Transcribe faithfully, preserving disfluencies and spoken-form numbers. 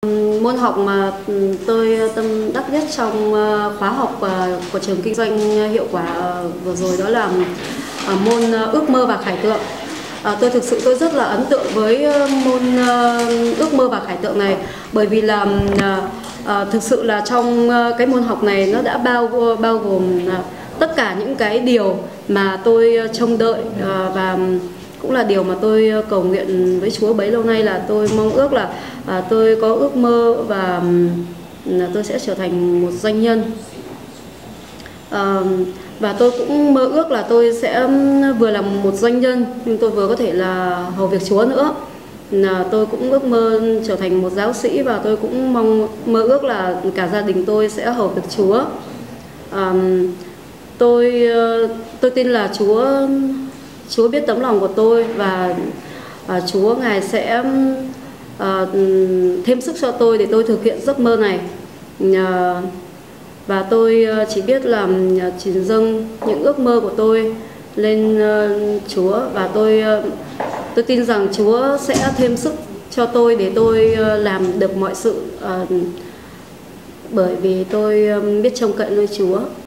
Môn học mà tôi tâm đắc nhất trong khóa học của trường kinh doanh hiệu quả vừa rồi đó là môn ước mơ và khải tượng. Tôi thực sự tôi rất là ấn tượng với môn ước mơ và khải tượng này, bởi vì là thực sự là trong cái môn học này nó đã bao bao gồm tất cả những cái điều mà tôi trông đợi, và cũng là điều mà tôi cầu nguyện với Chúa bấy lâu nay, là tôi mong ước là à, tôi có ước mơ và là tôi sẽ trở thành một doanh nhân. À, và tôi cũng mơ ước là tôi sẽ vừa là một doanh nhân nhưng tôi vừa có thể là hầu việc Chúa nữa. Là tôi cũng ước mơ trở thành một giáo sĩ, và tôi cũng mong mơ ước là cả gia đình tôi sẽ hầu việc Chúa. À, tôi tôi tin là Chúa Chúa biết tấm lòng của tôi, và à, Chúa Ngài sẽ à, thêm sức cho tôi để tôi thực hiện giấc mơ này. À, và tôi chỉ biết là chỉ dâng những ước mơ của tôi lên uh, Chúa, và tôi uh, tôi tin rằng Chúa sẽ thêm sức cho tôi để tôi uh, làm được mọi sự, uh, bởi vì tôi um, biết trông cậy nơi Chúa.